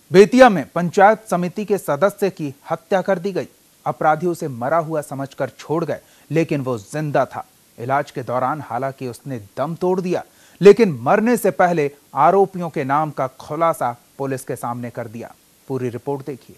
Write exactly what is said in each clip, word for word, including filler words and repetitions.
बेतिया में पंचायत समिति के सदस्य की हत्या कर दी गई। अपराधी उसे मरा हुआ समझकर छोड़ गए, लेकिन वो जिंदा था। इलाज के दौरान हालांकि उसने दम तोड़ दिया, लेकिन मरने से पहले आरोपियों के नाम का खुलासा पुलिस के सामने कर दिया। पूरी रिपोर्ट देखिए।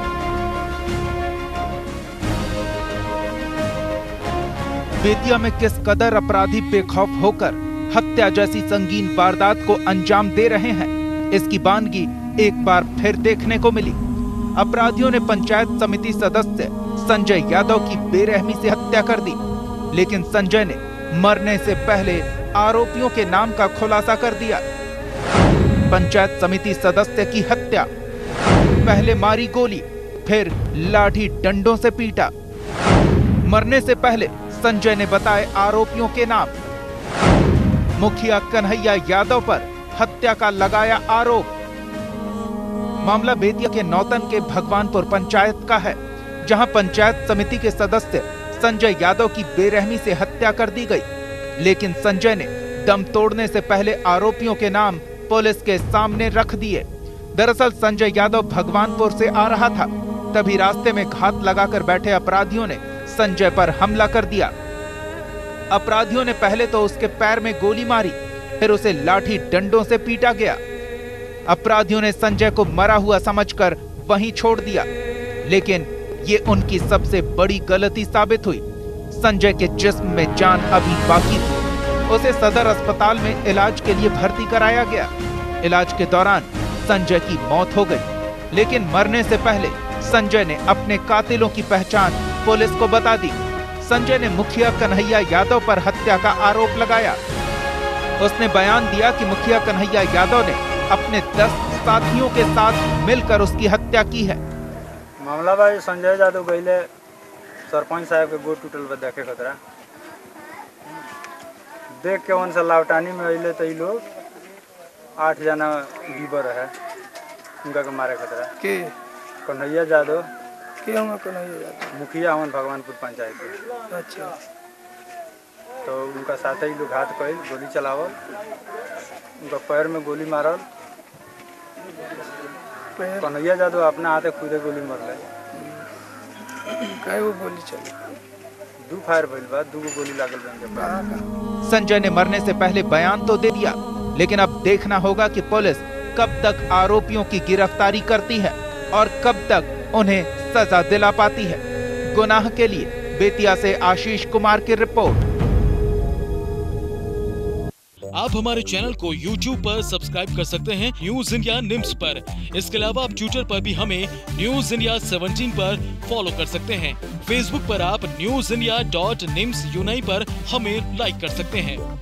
बेतिया में किस कदर अपराधी बेखौफ होकर हत्या जैसी संगीन वारदात को अंजाम दे रहे हैं, इसकी बानगी एक बार फिर देखने को मिली। अपराधियों ने पंचायत समिति सदस्य संजय यादव की बेरहमी से हत्या कर दी, लेकिन संजय ने मरने से पहले आरोपियों के नाम का खुलासा कर दिया। पंचायत समिति सदस्य की हत्या, पहले मारी गोली, फिर लाठी डंडों से पीटा। मरने से पहले संजय ने बताए आरोपियों के नाम। मुखिया कन्हैया यादव पर हत्या का लगाया आरोप। मामला बेतिया के नौतन के भगवानपुर पंचायत का है, जहां पंचायत समिति के सदस्य संजय यादव की बेरहमी से हत्या कर दी गई, लेकिन संजय ने दम तोड़ने से पहले आरोपियों के नाम पुलिस के सामने रख दिए। दरअसल संजय यादव भगवानपुर से आ रहा था, तभी रास्ते में घात लगाकर बैठे अपराधियों ने संजय पर हमला कर दिया। अपराधियों ने पहले तो उसके पैर में गोली मारी, फिर उसे लाठी डंडों से पीटा गया। अपराधियों ने संजय को मरा हुआ समझकर वहीं छोड़ दिया, लेकिन ये उनकी सबसे बड़ी गलती साबित हुई। संजय के जिस्म में जान अभी बाकी थी। उसे सदर अस्पताल में इलाज के लिए भर्ती कराया गया। इलाज के दौरान संजय की मौत हो गई, लेकिन मरने से पहले संजय ने अपने कातिलों की पहचान पुलिस को बता दी। संजय ने मुखिया कन्हैया यादव पर हत्या का आरोप लगाया। उसने बयान दिया कि मुखिया कन्हैया यादव ने अपने दस साथियों के साथ मिलकर उसकी हत्या की है। मामला भाई संजय यादव गईले सरपंच साहब के गोड़ टूटल बा देखे खतरा देख के उनसे लावटानी में अइले तो लोग आठ जना बीबर है, उनका के मारे खतरा के कन्हैया यादव के हम कन्हैया यादव मुखिया हमन भगवानपुर पंचायत के। अच्छा, तो उनका साथ ही लोग घात कइल, गोली चलावल, उनका पैर में गोली मारल। कन्हैया यादव अपना हाथे खुदे गोली मारले। काय वो गोली चली? दो फायर भइल बा, दो गोली लागल बन। संजय ने मरने से पहले बयान तो दे दिया, लेकिन अब देखना होगा कि पुलिस कब तक आरोपियों की गिरफ्तारी करती है और कब तक उन्हें सजा दिला पाती है। गुनाह के लिए बेतिया से आशीष कुमार की रिपोर्ट। आप हमारे चैनल को यूट्यूब पर सब्सक्राइब कर सकते हैं न्यूज इंडिया निम्स पर। इसके अलावा आप ट्विटर पर भी हमें न्यूज इंडिया सेवनटीन पर फॉलो कर सकते हैं। फेसबुक पर आप न्यूज इंडिया डॉट निम्स यूनाई पर हमें लाइक कर सकते हैं।